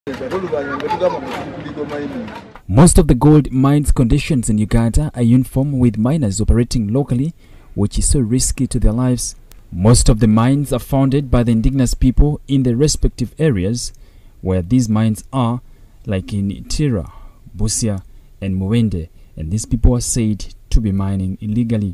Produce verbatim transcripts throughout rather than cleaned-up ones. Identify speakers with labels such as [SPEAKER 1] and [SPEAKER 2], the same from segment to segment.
[SPEAKER 1] Most of the gold mines conditions in Uganda are uniform, with miners operating locally, which is so risky to their lives. Most of the mines are founded by the indigenous people in the respective areas where these mines are, like in Tira, Busia and Muwende, and these people are said to be mining illegally.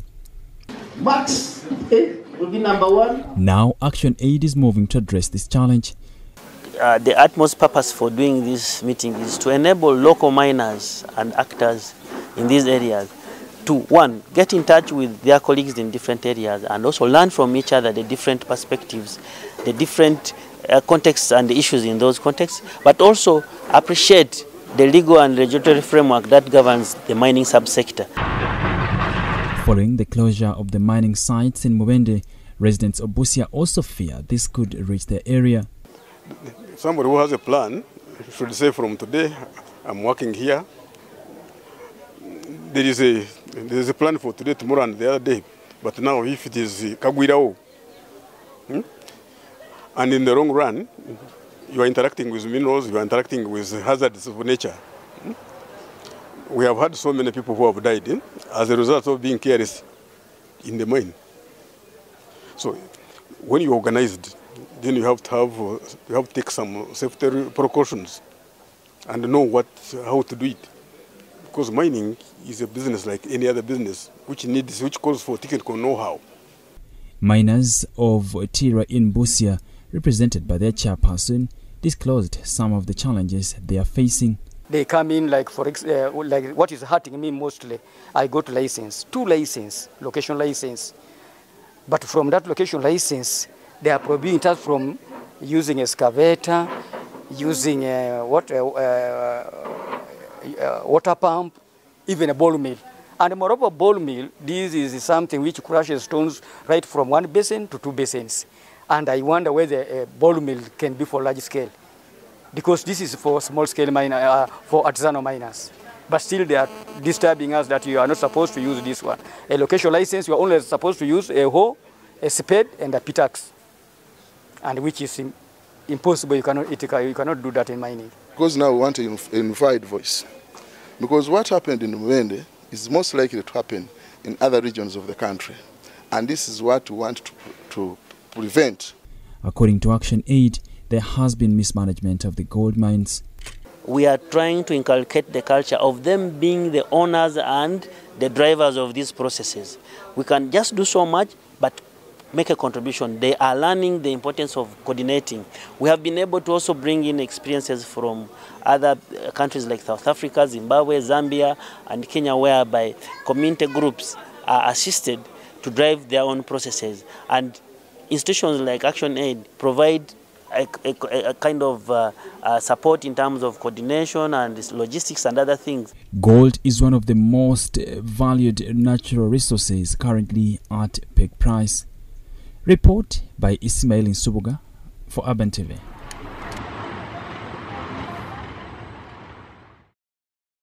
[SPEAKER 2] Max eh, will be number one.
[SPEAKER 1] Now Action Aid is moving to address this challenge.
[SPEAKER 3] Uh, the utmost purpose for doing this meeting is to enable local miners and actors in these areas to, one, get in touch with their colleagues in different areas and also learn from each other the different perspectives, the different uh, contexts and the issues in those contexts, but also appreciate the legal and regulatory framework that governs the mining subsector.
[SPEAKER 1] Following the closure of the mining sites in Muwende, residents of Busia also fear this could reach their area.
[SPEAKER 4] Somebody who has a plan should say, from today I'm working here. There is a there is a plan for today, tomorrow, and the other day. But now, if it is Kagwirao, hmm? and in the long run, you are interacting with minerals, you are interacting with hazards of nature. Hmm? We have had so many people who have died eh? as a result of being careless in the mine. So, when you organized, then you have to have uh, you have to take some safety precautions and know what how to do it, because mining is a business like any other business, which needs which calls for technical know-how.
[SPEAKER 1] Miners of Tira in Busia, represented by their chairperson, disclosed some of the challenges they are facing.
[SPEAKER 5] They come in like for uh, like what is hurting me mostly. I got license, two license, location license, but from that location license, they are prohibiting us from using excavator, using a water, uh, uh, water pump, even a ball mill. And moreover, ball mill, this is something which crushes stones right from one basin to two basins. And I wonder whether a ball mill can be for large scale, because this is for small scale mine, uh, for artisanal miners. But still they are disturbing us that you are not supposed to use this one. A location license, you are only supposed to use a hoe, a spade, and a pitax. And which is impossible, you cannot, it, you cannot do that in mining.
[SPEAKER 6] Because now we want a unified voice. Because what happened in Muwende is most likely to happen in other regions of the country. And this is what we want to, to prevent.
[SPEAKER 1] According to Action Aid, there has been mismanagement of the gold mines.
[SPEAKER 3] We are trying to inculcate the culture of them being the owners and the drivers of these processes. We can just do so much, but make a contribution. They are learning the importance of coordinating. We have been able to also bring in experiences from other countries like South Africa, Zimbabwe, Zambia, and Kenya, whereby community groups are assisted to drive their own processes. And institutions like Action Aid provide a, a, a kind of uh, uh, support in terms of coordination and logistics and other things.
[SPEAKER 1] Gold is one of the most valued natural resources currently at peak price. Report by Ismail Insubuga for Urban T V.